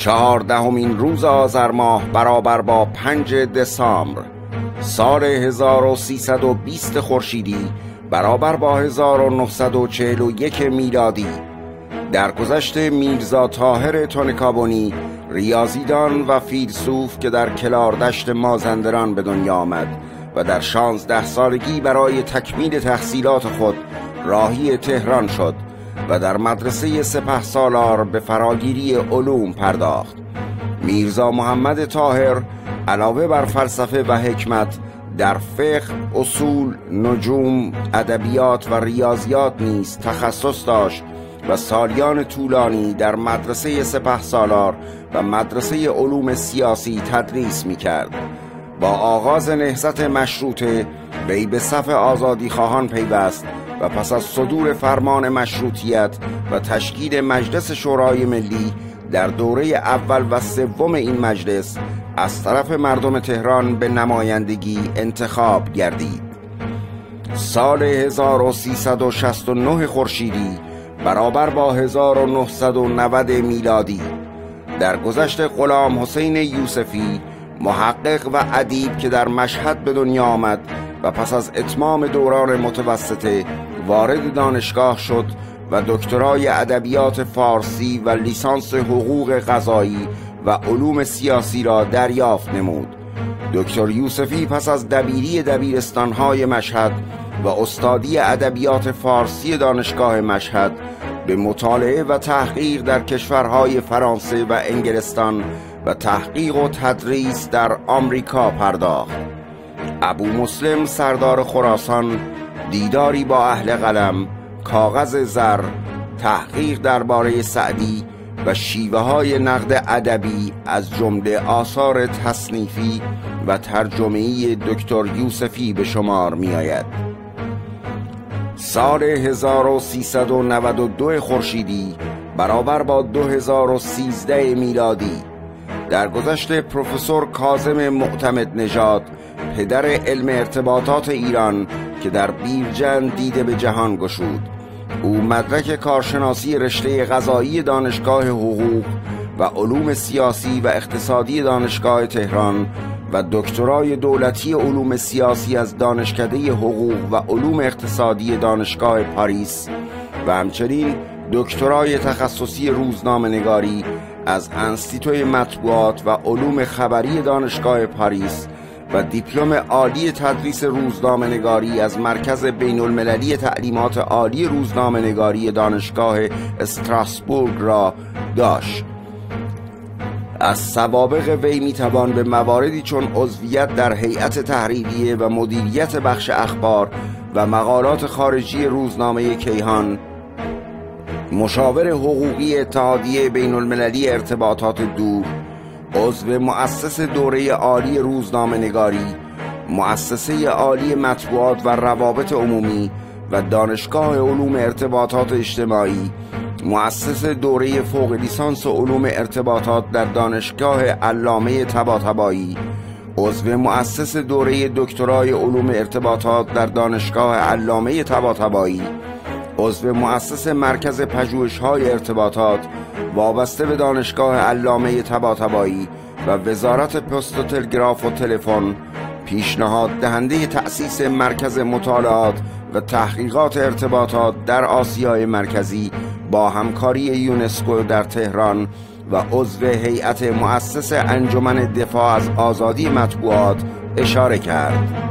14مین روز آذر ماه برابر با 5 دسامبر سال 1320 خورشیدی برابر با 1941 میلادی درگذشت میرزا طاهر تنکابنی، ریاضیدان و فیلسوف که در کلاردشت مازندران به دنیا آمد و در 16 سالگی برای تکمیل تحصیلات خود راهی تهران شد و در مدرسه سپهسالار به فراگیری علوم پرداخت. میرزا محمد طاهر علاوه بر فلسفه و حکمت در فقه، اصول، نجوم، ادبیات و ریاضیات نیز تخصص داشت و سالیان طولانی در مدرسه سپهسالار و مدرسه علوم سیاسی تدریس می‌کرد. با آغاز نهضت مشروطه وی به صف آزادیخواهان پیوست و پس از صدور فرمان مشروطیت و تشکیل مجلس شورای ملی در دوره اول و سوم این مجلس از طرف مردم تهران به نمایندگی انتخاب گردید. سال 1369 خورشیدی برابر با 1990 میلادی درگذشت غلام حسین یوسفی، محقق و ادیب که در مشهد به دنیا آمد و پس از اتمام دوران متوسطه وارد دانشگاه شد و دکترای ادبیات فارسی و لیسانس حقوق قضایی و علوم سیاسی را دریافت نمود. دکتر یوسفی پس از دبیری دبیرستان‌های مشهد و استادی ادبیات فارسی دانشگاه مشهد به مطالعه و تحقیق در کشورهای فرانسه و انگلستان و تحقیق و تدریس در آمریکا پرداخت. ابو مسلم سردار خراسان دیداری با اهل قلم، کاغذ زر، تحقیق درباره سعدی و شیوه های نقد ادبی از جمله آثار تصنیفی و ترجمه‌ای دکتر یوسفی به شمار می آید. سال 1392 خورشیدی برابر با 2013 میلادی درگذشت پروفسور کاظم معتمد نژاد، پدر علم ارتباطات ایران که در بیرجند دیده به جهان گشود. او مدرک کارشناسی رشته قضایی دانشگاه حقوق و علوم سیاسی و اقتصادی دانشگاه تهران و دکترای دولتی علوم سیاسی از دانشکده حقوق و علوم اقتصادی دانشگاه پاریس و همچنین دکترای تخصصی روزنامه‌نگاری از انستیتوی مطبوعات و علوم خبری دانشگاه پاریس و دیپلم عالی تدریس روزنامه‌نگاری از مرکز بین‌المللی تعلیمات عالی روزنامه‌نگاری دانشگاه استراسبورگ را داشت. از سوابق وی میتوان به مواردی چون عضویت در هیئت تحریریه و مدیریت بخش اخبار و مقالات خارجی روزنامه کیهان، مشاور حقوقی اتحادیه بین‌المللی ارتباطات دور، عضو مؤسس دوره عالی روزنامه‌نگاری، مؤسسه عالی مطبوعات و روابط عمومی و دانشگاه علوم ارتباطات اجتماعی، مؤسس دوره فوق لیسانس علوم ارتباطات در دانشگاه علامه طباطبایی، عضو مؤسس دوره دکترای علوم ارتباطات در دانشگاه علامه طباطبایی، عضو مؤسس مرکز پژوهش‌های ارتباطات وابسته به دانشگاه علامه طباطبایی و وزارت پست و تلگراف و تلفن، پیشنهاد دهنده تأسیس مرکز مطالعات و تحقیقات ارتباطات در آسیای مرکزی با همکاری یونسکو در تهران و عضو هیئت مؤسس انجمن دفاع از آزادی مطبوعات اشاره کرد.